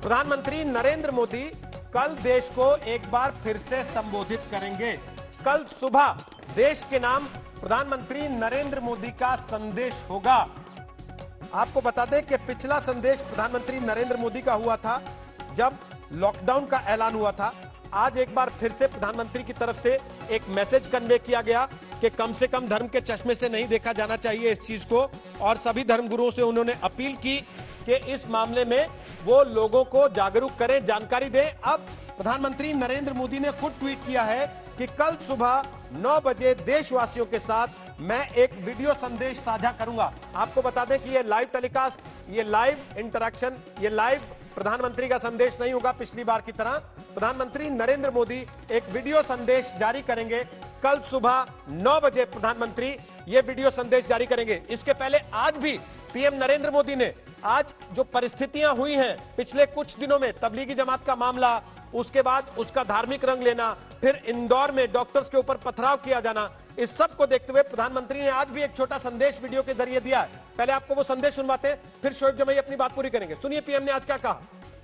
प्रधानमंत्री नरेंद्र मोदी कल देश को एक बार फिर से संबोधित करेंगे। कल सुबह देश के नाम प्रधानमंत्री नरेंद्र मोदी का संदेश होगा। आपको बता दें कि पिछला संदेश प्रधानमंत्री नरेंद्र मोदी का हुआ था जब लॉकडाउन का ऐलान हुआ था। आज एक बार फिर से प्रधानमंत्री की तरफ से एक मैसेज कन्वे किया गया कि कम से कम धर्म के चश्मे से नहीं देखा जाना चाहिए इस चीज को, और सभी धर्मगुरुओं से उन्होंने अपील की कि इस मामले में वो लोगों को जागरूक करें, जानकारी दें। अब प्रधानमंत्री नरेंद्र मोदी ने खुद ट्वीट किया है कि कल सुबह 9 बजे देशवासियों के साथ मैं एक वीडियो संदेश साझा करूंगा। आपको बता दें कि ये लाइव टेलीकास्ट, ये लाइव इंटरेक्शन, ये लाइव प्रधानमंत्री का संदेश नहीं होगा। पिछली बार की तरह प्रधानमंत्री नरेंद्र मोदी एक वीडियो संदेश जारी करेंगे। कल सुबह 9 बजे प्रधानमंत्री ये वीडियो संदेश जारी करेंगे। इसके पहले आज भी पीएम नरेंद्र मोदी ने आज जो परिस्थितियां हुई हैं पिछले कुछ दिनों में, तबलीगी जमात का मामला, उसके बाद उसका धार्मिक रंग लेना, फिर इंदौर में डॉक्टर्स के ऊपर पथराव किया जाना, इस सब को देखते हुए प्रधानमंत्री ने आज भी एक छोटा संदेश वीडियो के जरिए दिया है। पहले आपको वो संदेश सुनवाते हैं, फिर शोएब जमाई अपनी बात पूरी करेंगे। सुनिए पीएम ने आज क्या कहा।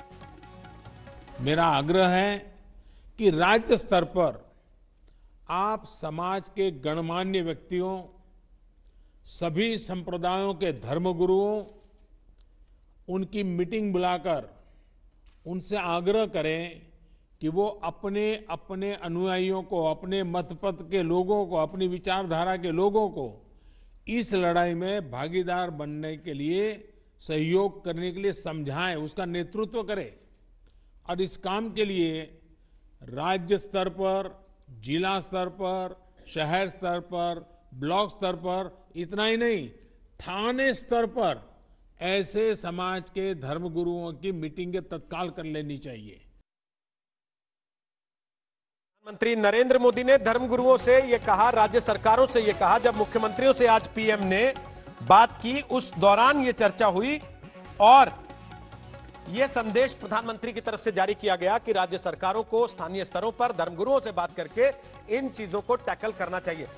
मेरा आग्रह है कि राज्य स्तर पर आप समाज के गणमान्य व्यक्तियों, सभी संप्रदायों के धर्मगुरुओं, उनकी मीटिंग बुलाकर उनसे आग्रह करें कि वो अपने अपने अनुयायियों को, अपने मतपथ के लोगों को, अपनी विचारधारा के लोगों को इस लड़ाई में भागीदार बनने के लिए, सहयोग करने के लिए समझाएं, उसका नेतृत्व करें। और इस काम के लिए राज्य स्तर पर, जिला स्तर पर, शहर स्तर पर, ब्लॉक स्तर पर, इतना ही नहीं, थाने स्तर पर ऐसे समाज के धर्मगुरुओं की मीटिंगें तत्काल कर लेनी चाहिए। प्रधानमंत्री नरेंद्र मोदी ने धर्मगुरुओं से यह कहा, राज्य सरकारों से यह कहा। जब मुख्यमंत्रियों से आज पीएम ने बात की, उस दौरान यह चर्चा हुई और यह संदेश प्रधानमंत्री की तरफ से जारी किया गया कि राज्य सरकारों को स्थानीय स्तरों पर धर्मगुरुओं से बात करके इन चीजों को टैकल करना चाहिए।